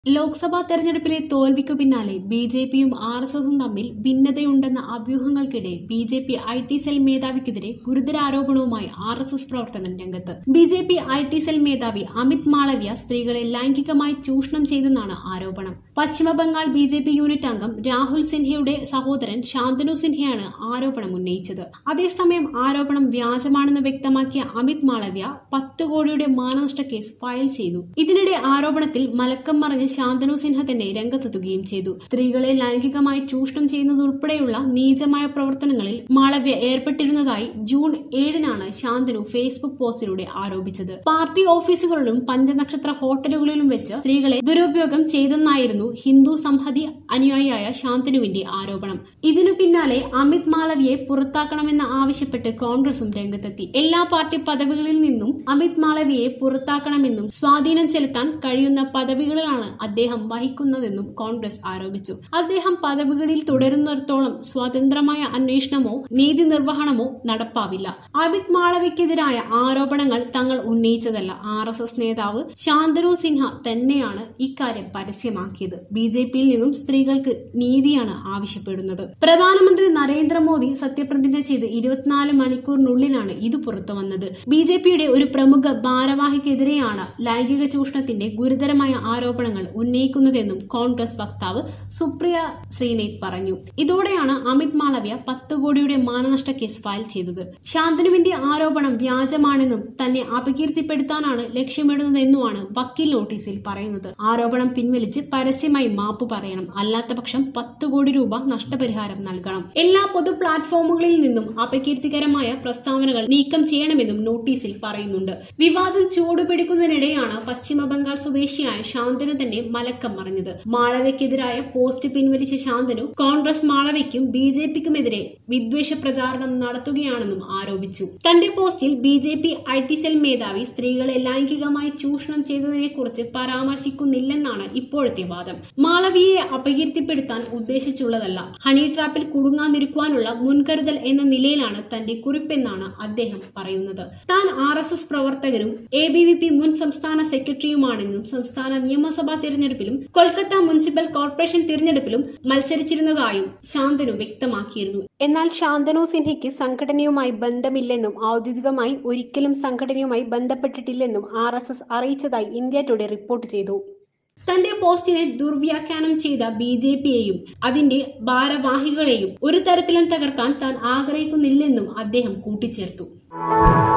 ലോക്സഭാ തെരഞ്ഞെടുപ്പിലെ തോൽവിക്കു പിന്നാലെ ബിജെപിയും ആർഎസ്എസും തമ്മിൽ ഭിന്നതയുണ്ടെന്ന അഭ്യൂഹങ്ങൾക്കിടെ ബിജെപി ഐടി സെൽ മേധാവിക്കെതിരെ ഗുരുതര ആരോപണവുമായി ആർഎസ്എസ് പ്രവർത്തകൻ രംഗത്ത്. ബിജെപി ഐടി സെൽ മേധാവി അമിത് മാളവ്യ സ്ത്രീകളെ ലൈംഗികമായി ചൂഷണം ചെയ്തെന്നാണ് ആരോപണം. പശ്ചിമബംഗാൾ ബിജെപി യൂണിറ്റ് അംഗം രാഹുൽ സിൻഹയുടെ സഹോദരൻ ശാന്തനു സിൻഹയാണ് ആരോപണം ഉന്നയിച്ചത്. അതേസമയം ആരോപണം വ്യാജമാണെന്ന് വ്യക്തമാക്കിയ അമിത് മാളവ്യ 10 കോടിയുടെ മാനനഷ്ട കേസ് ഫയൽ ചെയ്തു. ഇതിനിടെ ആരോപണത്തിൽ മലക്കം മറിഞ്ഞ ശാന്തനു സിൻഹ തന്നെ രംഗത്തെത്തുകയും ചെയ്തു. സ്ത്രീകളെ ലൈംഗികമായി ചൂഷണം ചെയ്യുന്നതുൾപ്പെടെയുള്ള നീചമായ പ്രവർത്തനങ്ങളിൽ മാളവ്യ ഏർപ്പെട്ടിരുന്നതായി ജൂൺ 7-നാണ് ശാന്തനു ഫേസ്ബുക്ക് പോസ്റ്റിലൂടെ ആരോപിച്ചത്. പാർട്ടി ഓഫീസുകളിലും പഞ്ചനക്ഷത്ര ഹോട്ടലുകളിലും വെച്ച് സ്ത്രീകളെ ദുരുപയോഗം ചെയ്തെന്നായിരുന്നു ഹിന്ദു സംഹതി അനുയായിയായ ശാന്തനുവിന്റെ ആരോപണം. ഇതിനു പിന്നാലെ അമിത് മാളവ്യയെ പുറത്താക്കണമെന്ന് ആവശ്യപ്പെട്ട് കോൺഗ്രസും രംഗത്തെത്തി. എല്ലാ പാർട്ടി പദവികളിൽ നിന്നും അമിത് മാളവ്യയെ പുറത്താക്കണമെന്നും സ്വാധീനം ചെലുത്താൻ കഴിയുന്ന പദവികളിലാണ് അദ്ദേഹം വഹിക്കുന്നതെന്നും കോൺഗ്രസ് ആരോപിച്ചു. അദ്ദേഹം പദവികളിൽ തുടരുന്നിടത്തോളം സ്വതന്ത്രമായ അന്വേഷണമോ നീതി നിർവഹണമോ നടപ്പാവില്ല. അമിത് മാളവ്യക്കെതിരായ ആരോപണങ്ങൾ തങ്ങൾ ഉന്നയിച്ചതല്ല. ആർഎസ്എസ് നേതാവ് ശാന്തനു സിൻഹ തന്നെയാണ് ഇക്കാര്യം പരസ്യമാക്കിയത്. ബിജെപിയിൽ നിന്നും സ്ത്രീകൾക്ക് നീതിയാണ് ആവശ്യപ്പെടുന്നത്. പ്രധാനമന്ത്രി നരേന്ദ്രമോദി സത്യപ്രതിജ്ഞ ചെയ്ത് 24 മണിക്കൂറിനുള്ളിലാണ് ഇത് പുറത്തുവന്നത്. ബിജെപിയുടെ ഒരു പ്രമുഖ ഭാരവാഹിക്കെതിരെയാണ് ലൈംഗിക ചൂഷണത്തിന്റെ ഗുരുതരമായ ആരോപണങ്ങൾ ഉന്നയിക്കുന്നതെന്നും കോൺഗ്രസ് വക്താവ് സുപ്രിയ ശ്രീനേത് പറഞ്ഞു. ഇതോടെയാണ് അമിത് മാളവ്യ 10 കോടിയുടെ മാനനഷ്ട കേസ് ഫയൽ ചെയ്തത്. ശാന്തനുവിന്റെ ആരോപണം വ്യാജമാണെന്നും തന്നെ അപകീർത്തിപ്പെടുത്താനാണ് ലക്ഷ്യമിടുന്നതെന്നുമാണ് വക്കീൽ നോട്ടീസിൽ പറയുന്നത്. ആരോപണം പിൻവലിച്ച് പരസ്യമായി മാപ്പ് പറയണം, അല്ലാത്തപക്ഷം 10 കോടി രൂപ നഷ്ടപരിഹാരം നൽകണം. എല്ലാ പൊതു പ്ലാറ്റ്ഫോമുകളിൽ നിന്നും അപകീർത്തികരമായ പ്രസ്താവനകൾ നീക്കം ചെയ്യണമെന്നും നോട്ടീസിൽ പറയുന്നുണ്ട്. വിവാദം ചൂടുപിടിക്കുന്നതിനിടെയാണ് പശ്ചിമബംഗാൾ സ്വദേശിയായ ശാന്തനു തന്നെ മലക്കം മറിഞ്ഞത്. മാളവ്യക്കെതിരായ പോസ്റ്റ് പിൻവലിച്ച ശാന്തനു കോൺഗ്രസ് മാളവ്യയ്ക്കും ബിജെപിക്കുമെതിരെ വിദ്വേഷ പ്രചാരണം നടത്തുകയാണെന്നും ആരോപിച്ചു. തന്റെ പോസ്റ്റിൽ ബിജെപി ഐടി സെൽ മേധാവി സ്ത്രീകളെ ലൈംഗികമായി ചൂഷണം ചെയ്തതിനെക്കുറിച്ച് പരാമർശിക്കുന്നില്ലെന്നാണ് ഇപ്പോഴത്തെ വാദം. മാളവ്യയെ അപകീർത്തിപ്പെടുത്താൻ ഉദ്ദേശിച്ചുള്ളതല്ല, ഹണി ട്രാപ്പിൽ കുടുങ്ങാതിരിക്കുവാനുള്ള മുൻകരുതൽ എന്ന നിലയിലാണ് തന്റെ കുറിപ്പെന്നാണ് അദ്ദേഹം പറയുന്നത്. താൻ ആർഎസ്എസ് പ്രവർത്തകനും എബിവിപി മുൻ സംസ്ഥാന സെക്രട്ടറിയുമാണെന്നും സംസ്ഥാന നിയമസഭാ തിരഞ്ഞെടുപ്പിലും കൊൽക്കത്ത മുനിസിപ്പൽ കോർപ്പറേഷൻ തിരഞ്ഞെടുപ്പിലും മത്സരിച്ചിരുന്നതായും ശാന്തനു വ്യക്തമാക്കിയിരുന്നു. എന്നാൽ ശാന്തനു സിൻഹയ്ക്ക് സംഘടനയുമായി ബന്ധമില്ലെന്നും ഔദ്യോഗികമായി ഒരിക്കലും സംഘടനയുമായി ബന്ധപ്പെട്ടിട്ടില്ലെന്നും ആർഎസ്എസ് അറിയിച്ചതായി ഇന്ത്യ ടുഡേ റിപ്പോർട്ട് ചെയ്തു. തന്റെ പോസ്റ്റിനെ ദുർവ്യാഖ്യാനം ചെയ്ത ബിജെപിയെയും അതിന്റെ ഭാരവാഹികളെയും ഒരു തരത്തിലും തകർക്കാൻ താൻ ആഗ്രഹിക്കുന്നില്ലെന്നും അദ്ദേഹം കൂട്ടിച്ചേർത്തു.